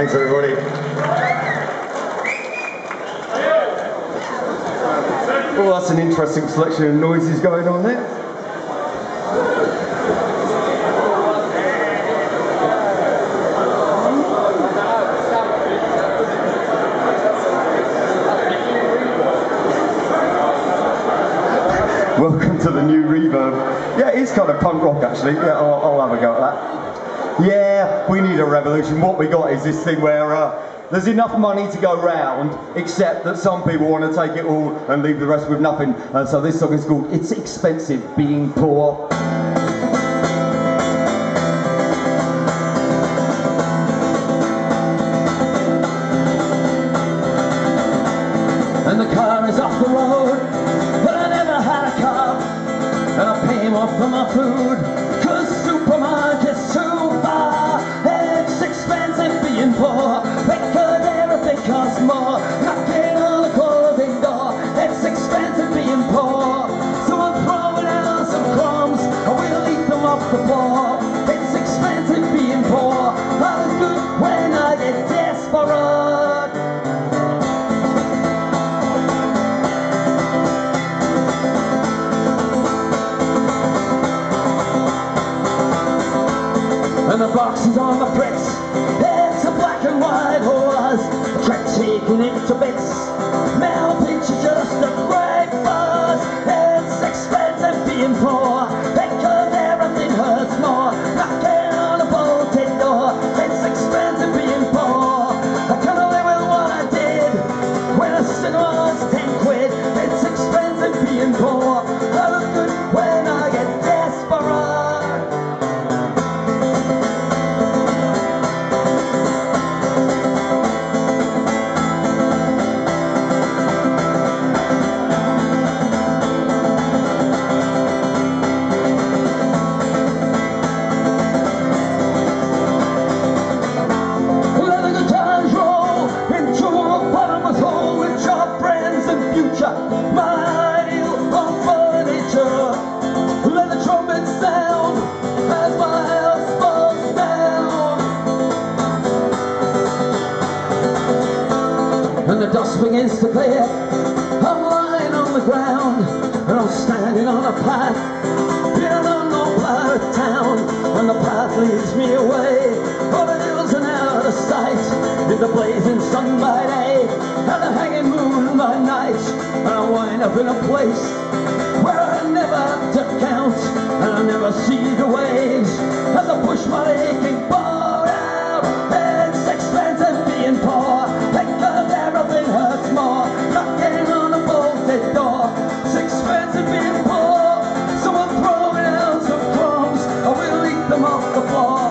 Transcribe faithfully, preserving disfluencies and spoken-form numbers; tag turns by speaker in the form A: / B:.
A: Thanks, everybody. Well, that's an interesting selection of noises going on there. Welcome to the new Reverb. Yeah, it is kind of punk rock, actually. Yeah, I'll, I'll have a go at that. Yeah, we need a revolution. What we got is this thing where uh, there's enough money to go round, except that some people want to take it all and leave the rest with nothing. And so this song is called It's Expensive Being Poor. And the car is off the road, but I never had a car, and I pay more for my food, cause supermarket's too far. It's expensive being poor, because everything costs more. Knocking on the clothing door, it's expensive being poor. So I'm throwing out some crumbs, I will eat them off the floor. It's expensive being poor, I was good when I get desperate. And the boxes on the bricks, it's a black and white horse, a track taking it to bits. Mel Pinch is just a great buzz. It's expensive being poor, because everything hurts more. Knocking on a bolted door, it's expensive being poor. I can't live with what I did when a cinema was ten quid. It's expensive being poor, I look good when I get desperate. My ideal home furniture, let the trumpet sound as my house falls down. And the dust begins to clear, I'm lying on the ground, and I'm standing on a path, in an unknown part of town, and the path leads me away, over the hills and out of sight, in the blazing sun by day, and the hanging moon by night. And I wind up in a place where I never have to count, and I never see the waves as I push my aching boat out. It's expensive being poor, because everything hurts more. Knocking on a bolted door, it's expensive being poor. So I'm throwing out some crumbs, I will eat them off the floor.